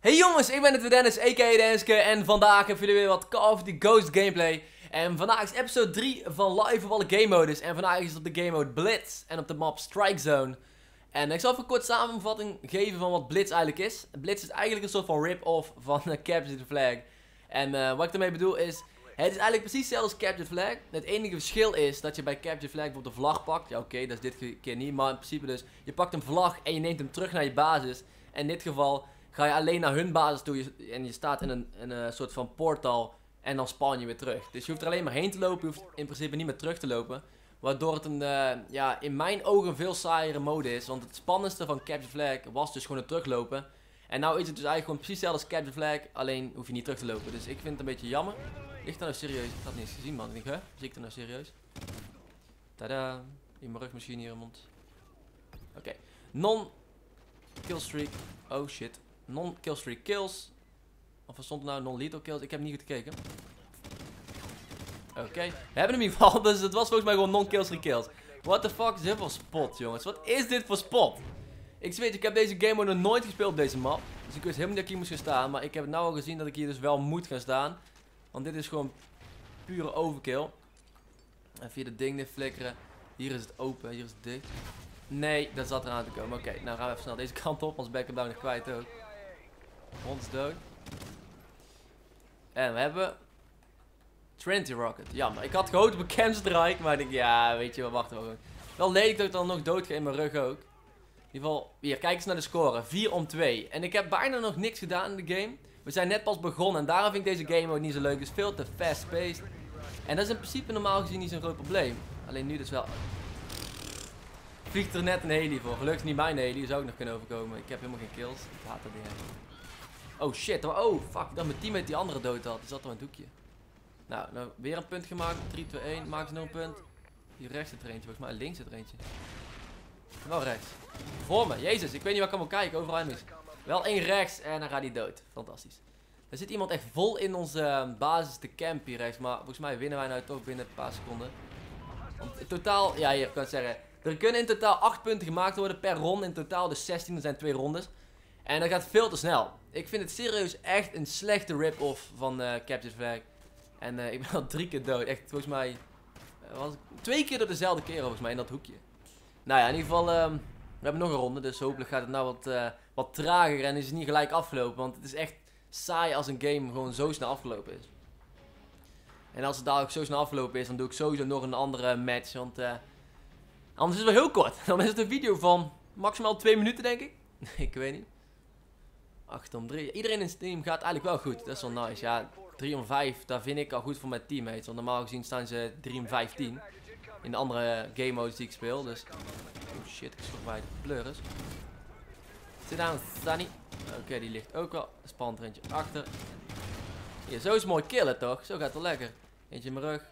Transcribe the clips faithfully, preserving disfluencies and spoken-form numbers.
Hey jongens, ik ben het weer Dennis, aka Denske, en vandaag hebben jullie weer wat Call of Duty Ghost gameplay. En vandaag is episode drie van live op alle game modus. En vandaag is het op de game mode Blitz en op de map Strike Zone. En ik zal even een kort samenvatting geven van wat Blitz eigenlijk is. Blitz is eigenlijk een soort van rip-off van uh, Capture the Flag. En uh, wat ik daarmee bedoel is, het is eigenlijk precies hetzelfde als Capture the Flag. Het enige verschil is dat je bij Capture the Flag bijvoorbeeld een vlag pakt. Ja oké, okay, dat is dit keer niet, maar in principe dus, je pakt een vlag en je neemt hem terug naar je basis. En in dit geval ga je alleen naar hun basis toe je, en je staat in een, in een soort van portal en dan spawn je weer terug. Dus je hoeft er alleen maar heen te lopen, je hoeft in principe niet meer terug te lopen. Waardoor het een, uh, ja, in mijn ogen een veel saaiere mode is. Want het spannendste van Capture the Flag was dus gewoon het teruglopen. En nou is het dus eigenlijk gewoon precies hetzelfde als Capture the Flag, alleen hoef je niet terug te lopen. Dus ik vind het een beetje jammer. Ligt dat nou serieus? Ik had het niet eens gezien, man. Ik denk, hè? Zie ik er nou serieus? Tada. In mijn rug misschien hier in mond. Oké. Okay. Non-killstreak. Oh shit. Non-killstreak kills. Of wat stond er nou? Non-lethal kills. Ik heb niet goed gekeken. Oké. Okay. We hebben hem in ieder geval. Dus het was volgens mij gewoon non-killstreak kills. What the fuck is dit voor spot, jongens? Wat is dit voor spot? Ik weet, ik heb deze game mode nog nooit gespeeld op deze map. Dus ik wist helemaal niet dat ik hier moest gaan staan. Maar ik heb het nou al gezien dat ik hier dus wel moet gaan staan. Want dit is gewoon pure overkill. En via het ding dit flikkeren. Hier is het open, hier is het dicht. Nee, dat zat eraan te komen. Oké, okay, nou gaan we even snel deze kant op. Ons backup nog kwijt ook. Hond is dood. En we hebben Trinity Rocket. Jammer. Ik had gehoopt op een Camstrike. Maar ik denk, ja, weet je wel, wachten we gewoon. Wel lelijk dat ik dan nog dood ga in mijn rug ook. In ieder geval, hier, kijk eens naar de score. vier om twee. En ik heb bijna nog niks gedaan in de game. We zijn net pas begonnen en daarom vind ik deze game ook niet zo leuk. Het is veel te fast-paced. En dat is in principe normaal gezien niet zo'n groot probleem. Alleen nu dus wel. Vliegt er net een heli voor. Gelukkig niet mijn heli, die zou ook nog kunnen overkomen. Ik heb helemaal geen kills. Ik haat dat ding. Oh shit, oh fuck. Dat mijn teammate die andere dood had. Die zat er een doekje. Nou, nou, weer een punt gemaakt. drie, twee, één. Maak ze nog een punt. Hier rechts zit er eentje. Volgens mij links zit er eentje. Wel rechts. Voor me. Jezus, ik weet niet waar ik kan wel kijken. Overal mis. Wel één rechts en dan gaat hij dood. Fantastisch. Er zit iemand echt vol in onze uh, basis te campen hier rechts. Maar volgens mij winnen wij nou toch binnen een paar seconden. Want in totaal, ja hier kan ik het zeggen. Er kunnen in totaal acht punten gemaakt worden per ronde. In totaal dus zestien, er zijn twee rondes. En dat gaat veel te snel. Ik vind het serieus echt een slechte rip-off van uh, Capture the Flag. En uh, ik ben al drie keer dood. Echt volgens mij, uh, was ik twee keer door dezelfde keer volgens mij in dat hoekje. Nou ja, in ieder geval, um, we hebben nog een ronde. Dus hopelijk gaat het nou wat, uh, wat trager en is het niet gelijk afgelopen. Want het is echt saai als een game gewoon zo snel afgelopen is. En als het dadelijk zo snel afgelopen is, dan doe ik sowieso nog een andere match. Want uh, anders is het wel heel kort. Dan is het een video van maximaal twee minuten, denk ik. Ik weet niet. acht om drie. Iedereen in het team gaat eigenlijk wel goed. Dat is wel nice. Ja, drie om vijf, daar vind ik al goed voor mijn teammates. Want normaal gezien staan ze drie om vijftien. In de andere game modes die ik speel. Dus. Oh shit, ik schrok bij de pleuris. Sit down, Sunny. Oké, okay, die ligt ook wel. Spannend er eentje achter. Hier, zo is mooi killen toch? Zo gaat het wel lekker. Eentje in mijn rug.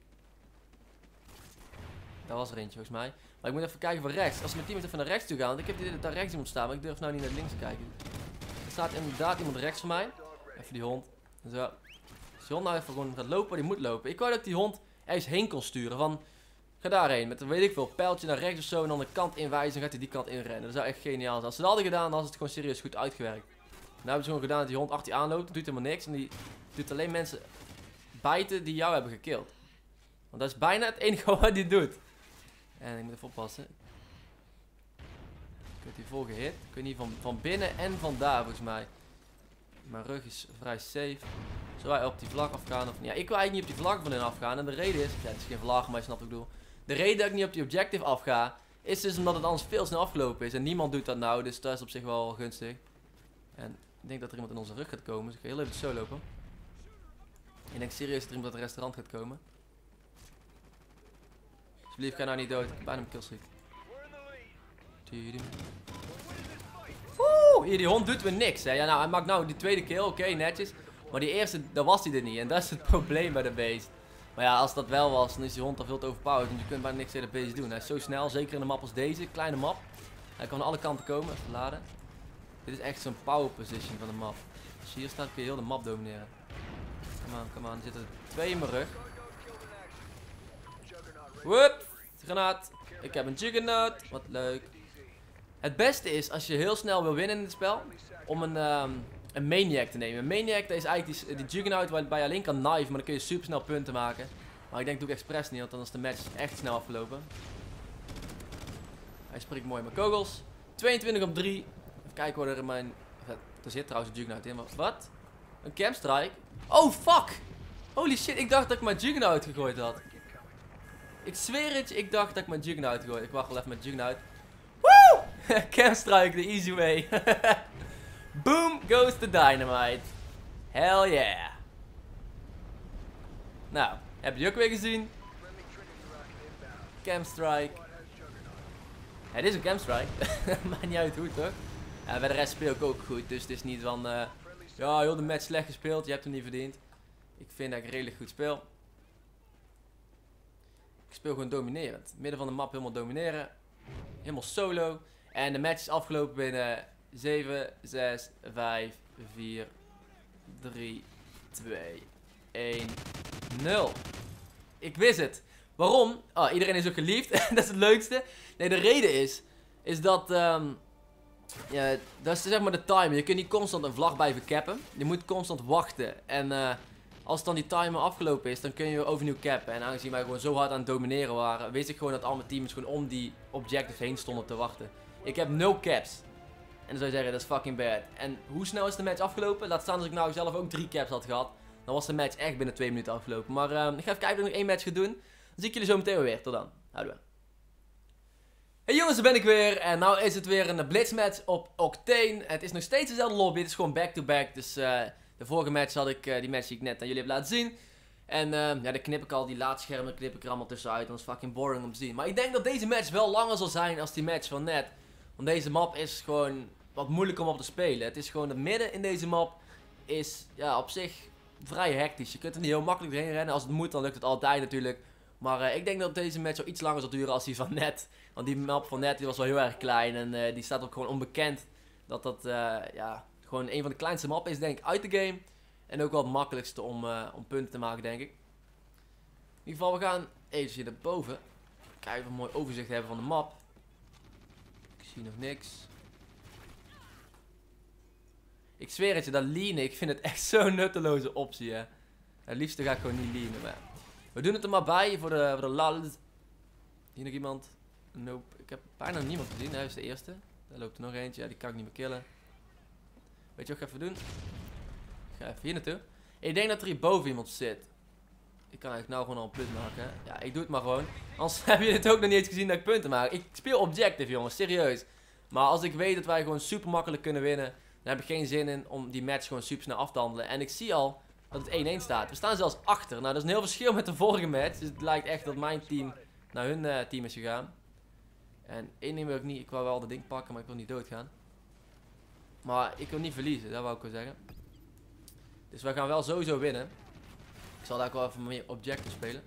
Daar was er eentje volgens mij. Maar ik moet even kijken voor rechts. Als mijn team even naar rechts toe gaan. Want ik heb dit daar rechts iemand staan. Maar ik durf nou niet naar links te kijken. Er staat inderdaad iemand rechts van mij. Even die hond. Zo. Als die hond nou even gewoon gaat lopen waar die moet lopen. Ik wou dat ik die hond ergens heen kon sturen. Van, ga daarheen. Met een weet ik veel pijltje naar rechts of zo. En dan de kant inwijzen. Dan gaat hij die kant inrennen. Dat zou echt geniaal zijn. Als ze dat hadden gedaan, dan was het gewoon serieus goed uitgewerkt. Nou hebben ze gewoon gedaan dat die hond achter je aanloopt. Doet helemaal niks. En die doet alleen mensen bijten die jou hebben gekild. Want dat is bijna het enige wat hij doet. En ik moet even oppassen. Ik word hier vol gehit. Ik weet niet van, van binnen en van daar volgens mij. Mijn rug is vrij safe. Zullen wij op die vlag afgaan of niet? Ja, ik wil eigenlijk niet op die vlag van hen afgaan. En de reden is, ja het is geen vlag, maar je snapt wat ik bedoel. De reden dat ik niet op die objective afga, is dus omdat het anders veel snel afgelopen is. En niemand doet dat nou, dus dat is op zich wel gunstig. En ik denk dat er iemand in onze rug gaat komen, dus ik ga heel even zo lopen. Ik denk serieus dat er iemand uit het restaurant gaat komen. Alsjeblieft, ga nou niet dood. Ik heb bijna een killstreak. Oeh, hier die hond doet weer niks. Hè. Ja, nou, hij maakt nou die tweede kill, oké, okay, netjes. Maar die eerste, daar was hij er niet. En dat is het probleem bij de beest. Maar ja, als dat wel was, dan is die hond al veel te overpowered. Want je kunt bijna niks tegen de beest doen. Hij is zo snel, zeker in een map als deze, kleine map. Hij kan aan alle kanten komen, even laden. Dit is echt zo'n power position van de map. Als je hier staat, kun je heel de map domineren. Kom aan, kom aan. Er zitten twee in mijn rug. Woep! Granaat. Ik heb een juggernaut. Wat leuk. Het beste is, als je heel snel wil winnen in het spel, om een, um, een Maniac te nemen. Een Maniac, dat is eigenlijk die, die Juggernaut waarbij je alleen kan knife, maar dan kun je super snel punten maken. Maar ik denk dat doe ik expres niet, want dan is de match echt snel afgelopen. Hij springt mooi met kogels. tweeëntwintig op drie. Even kijken waar er in mijn... Er zit trouwens een Juggernaut in. Wat? Een Camstrike? Oh, fuck! Holy shit, ik dacht dat ik mijn Juggernaut gegooid had. Ik zweer het je, ik dacht dat ik mijn Juggernaut gegooid. Ik wacht wel even met Juggernaut. Woe! Camstrike, the easy way. Boom goes the dynamite. Hell yeah. Nou, heb je ook weer gezien? Camstrike. Het is een Camstrike. Maakt niet uit hoe, toch? Ja, bij de rest speel ik ook goed. Dus het is niet van... Uh, ja, heel de match slecht gespeeld. Je hebt hem niet verdiend. Ik vind dat ik redelijk goed speel. Ik speel gewoon dominerend. Midden van de map helemaal domineren. Helemaal solo. En de match is afgelopen binnen zeven, zes, vijf, vier, drie, twee, één, nul. Ik wist het. Waarom? Oh, iedereen is ook geliefd. Dat is het leukste. Nee, de reden is... Is dat... Um, ja, dat is zeg maar de timer. Je kunt niet constant een vlag blijven cappen. Je moet constant wachten. En uh, als dan die timer afgelopen is, dan kun je overnieuw cappen. En aangezien wij gewoon zo hard aan het domineren waren, wist ik gewoon dat al mijn teams gewoon om die objectives heen stonden te wachten. Ik heb nul caps. En dan zou je zeggen, dat is fucking bad. En hoe snel is de match afgelopen? Laat staan als ik nou zelf ook drie caps had gehad. Dan was de match echt binnen twee minuten afgelopen. Maar uh, ik ga even kijken of ik nog één match ga doen. Dan zie ik jullie zo meteen weer. Tot dan. Houden we. Hey jongens, daar ben ik weer. En nou is het weer een blitzmatch op Octane. Het is nog steeds dezelfde lobby. Het is gewoon back-to-back. -back. Dus uh, de vorige match had ik uh, die match die ik net aan jullie heb laten zien. En uh, ja, dan knip ik al die laadschermen, knip ik er allemaal tussenuit. Dat is fucking boring om te zien. Maar ik denk dat deze match wel langer zal zijn als die match van net. Want deze map is gewoon wat moeilijk om op te spelen. Het is gewoon het midden in deze map is ja, op zich vrij hectisch. Je kunt er niet heel makkelijk doorheen rennen. Als het moet, dan lukt het altijd natuurlijk. Maar uh, ik denk dat deze match wel iets langer zal duren als die van net. Want die map van net die was wel heel erg klein. En uh, die staat ook gewoon onbekend. Dat dat uh, ja, gewoon een van de kleinste mappen is denk ik uit de game. En ook wel het makkelijkste om, uh, om punten te maken denk ik. In ieder geval we gaan even hier naar boven. Kijken of we een mooi overzicht hebben van de map. Ik zie nog niks. Ik zweer het je, dat leanen, ik vind het echt zo'n nutteloze optie hè. Het liefste ga ik gewoon niet leanen, maar... We doen het er maar bij voor de, voor de lal. Hier nog iemand? Nope. Ik heb bijna niemand gezien. Hij is de eerste. Daar loopt er nog eentje. Ja, die kan ik niet meer killen. Weet je wat ik ga even doen? Ik ga even hier naartoe. Ik denk dat er hier boven iemand zit. Ik kan eigenlijk nou gewoon al een punt maken. Hè? Ja, ik doe het maar gewoon. Anders heb je het ook nog niet eens gezien dat ik punten maak. Ik speel objective jongens, serieus. Maar als ik weet dat wij gewoon super makkelijk kunnen winnen, dan heb ik geen zin in om die match gewoon super snel af te handelen. En ik zie al... dat het één-één staat. We staan zelfs achter. Nou, dat is een heel verschil met de vorige match. Dus het lijkt echt dat mijn team naar hun uh, team is gegaan. En één ding wil ik niet. Ik wou wel de ding pakken, maar ik wil niet doodgaan. Maar ik wil niet verliezen, dat wou ik wel zeggen. Dus we gaan wel sowieso winnen. Ik zal daar ook wel even meer objective spelen.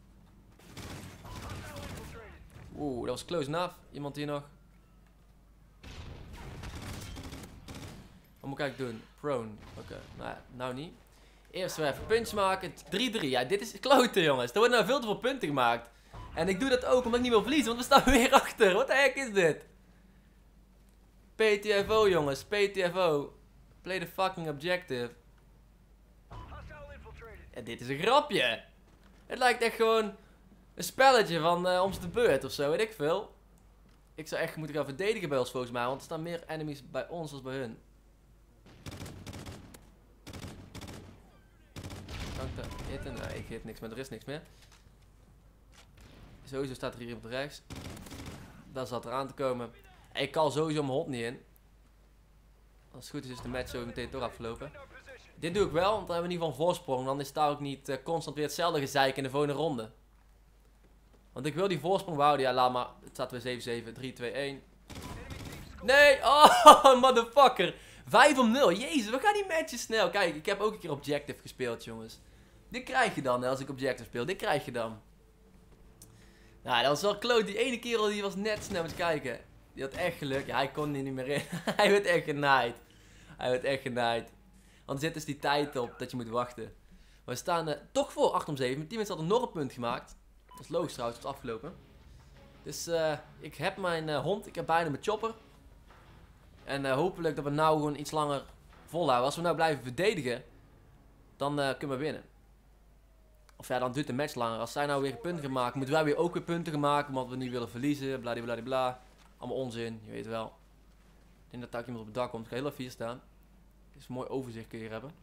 Oeh, dat was close enough. Iemand hier nog? Wat moet ik eigenlijk doen? Prone. Oké, okay. Nou, nou niet. Eerst weer even punch maken. drie drie. Ja, dit is kloten jongens. Er worden nou veel te veel punten gemaakt. En ik doe dat ook omdat ik niet wil verliezen. Want we staan weer achter. Wat de heck is dit? P T F O jongens. P T F O. Play the fucking objective. En dit is een grapje. Het lijkt echt gewoon een spelletje van uh, om de beurt of zo. Weet ik veel. Ik zou echt moeten gaan verdedigen bij ons volgens mij. Want er staan meer enemies bij ons dan bij hun. Hitten? Nee, ik hit niks meer. Er is niks meer. Sowieso staat er hier iemand rechts. Dat zat er aan te komen. En ik kan sowieso mijn hot niet in. Als het goed is, is de match zo meteen toch afgelopen. Dit doe ik wel, want dan hebben we in ieder geval een voorsprong. Dan is daar ook niet uh, constant weer hetzelfde gezeik in de volgende ronde. Want ik wil die voorsprong behouden. Ja, laat maar. Het staat weer zeven zeven. drie twee één. Nee! Oh, motherfucker! vijf om nul. Jezus, we gaan die matches snel. Kijk, ik heb ook een keer objective gespeeld, jongens. Dit krijg je dan, hè, als ik objective speel. Dit krijg je dan. Nou, dat was wel kloot. Die ene kerel die was net snel eens kijken. Die had echt geluk. Ja, hij kon er niet meer in. Hij werd echt genaaid. Hij werd echt genaaid. Want er zit dus die tijd op dat je moet wachten. We staan uh, toch voor acht om zeven. Mijn teammates hadden nog een punt gemaakt. Dat is logisch trouwens, het is afgelopen. Dus uh, ik heb mijn uh, hond. Ik heb bijna mijn chopper. En uh, hopelijk dat we nou gewoon iets langer volhouden. Als we nou blijven verdedigen, dan uh, kunnen we winnen. Of ja, dan duurt de match langer. Als zij nou weer punten gaan maken, moeten wij weer ook weer punten gaan maken. Omdat we niet willen verliezen. Bladibladibla. Allemaal onzin, je weet wel. Ik denk dat daar iemand op het dak komt. Ik ga heel even hier staan. Dit is een mooi overzicht kun je hier hebben.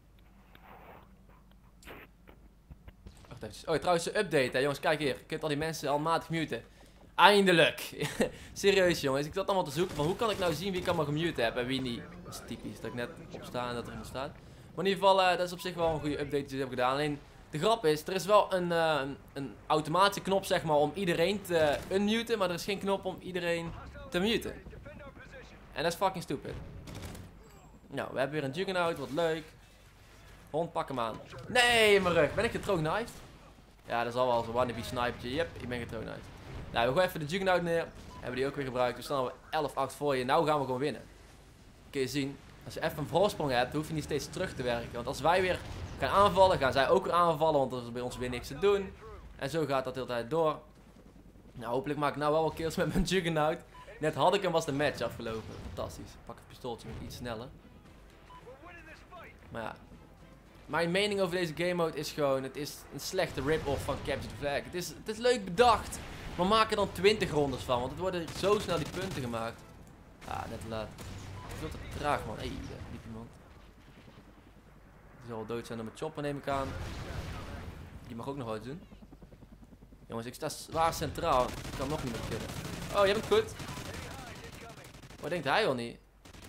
Wacht even. Oh, trouwens, de update hè jongens. Kijk hier. Je kunt al die mensen handmatig muten. Eindelijk. Serieus jongens. Ik zat allemaal te zoeken van hoe kan ik nou zien wie ik allemaal gemute heb en wie niet. Dat is typisch. Dat ik net opsta en dat er iemand staat. Maar in ieder geval, uh, dat is op zich wel een goede update die ze hebben gedaan. Alleen de grap is, er is wel een, uh, een automatische knop zeg maar om iedereen te unmuten. Maar er is geen knop om iedereen te muten. En dat is fucking stupid. Nou, we hebben weer een Juggernaut. Wat leuk. Hond, pak hem aan. Nee, in mijn rug. Ben ik getrooknifed? Ja, dat is al wel zo'n wannabe snipertje. Yep, ik ben getrooknifed. Nou, we gooien even de Juggernaut neer. Hebben die ook weer gebruikt. We staan al elf acht voor je. Nou gaan we gewoon winnen. Kun je zien. Als je even een voorsprong hebt, hoef je niet steeds terug te werken. Want als wij weer gaan aanvallen, gaan zij ook weer aanvallen. Want er is bij ons weer niks te doen. En zo gaat dat de hele tijd door. Nou, hopelijk maak ik nou wel wat kills met mijn Juggernaut. Net had ik hem, was de match afgelopen. Fantastisch. Pak het pistooltje iets sneller. Maar ja. Mijn mening over deze game mode is gewoon, het is een slechte rip-off van Capture the Flag. Het is, het is leuk bedacht. Maar maak er dan twintig rondes van, want het worden zo snel die punten gemaakt. Ah, net te laat. Veel te traag man. Hé, hey, daar liep iemand. Die zal wel dood zijn door mijn chopper neem ik aan. Die mag ook nog wat doen. Jongens, ik sta zwaar centraal. Ik kan nog niet meer killen. Oh, je bent goed. Wat denkt hij wel niet?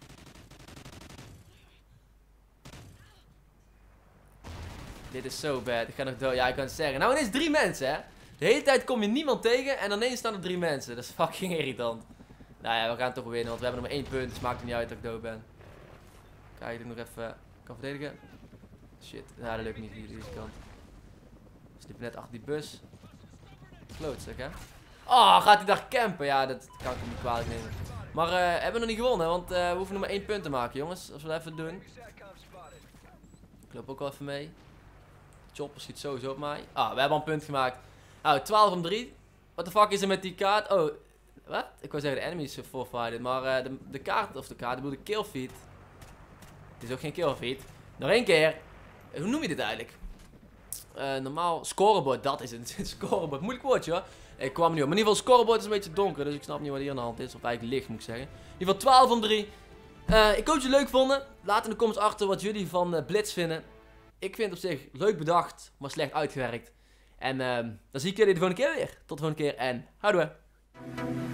Dit is zo bad. Ik ga nog dood. Ja, ik kan het zeggen. Nou, ineens drie mensen, hè. De hele tijd kom je niemand tegen en ineens staan er drie mensen. Dat is fucking irritant. Nou ja, we gaan toch winnen, want we hebben nog maar één punt. Dus het maakt er niet uit dat ik dood ben. Kijk, ik nog even kan verdedigen. Shit. Ja, dat lukt niet hier, deze kant. We sliepen net achter die bus. Klootzak, hè. Oh, gaat hij daar campen? Ja, dat kan ik hem niet kwalijk nemen. Maar uh, hebben we nog niet gewonnen, want uh, we hoeven nog maar één punt te maken, jongens. Als we dat even doen. Ik loop ook wel even mee. Chopper schiet sowieso op mij. Ah, we hebben al een punt gemaakt. Nou, twaalf om drie. Wat de fuck is er met die kaart? Oh, wat? Ik wou zeggen de enemies forfeited. Maar uh, de, de kaart, of de kaart, ik bedoel de killfeed. Het is ook geen killfeed. Nog één keer. Hoe noem je dit eigenlijk? Uh, normaal, scoreboard, dat is het. Scoreboard, moeilijk woordje hoor. Ik kwam niet op. Maar in ieder geval, scoreboard is een beetje donker. Dus ik snap niet wat hier aan de hand is. Of eigenlijk licht moet ik zeggen. In ieder geval twaalf om drie. Uh, ik hoop dat jullie het leuk vonden. Laat in de comments achter wat jullie van uh, Blitz vinden. Ik vind het op zich leuk bedacht, maar slecht uitgewerkt. En uh, dan zie ik jullie de volgende keer weer. Tot de volgende keer en houdoe.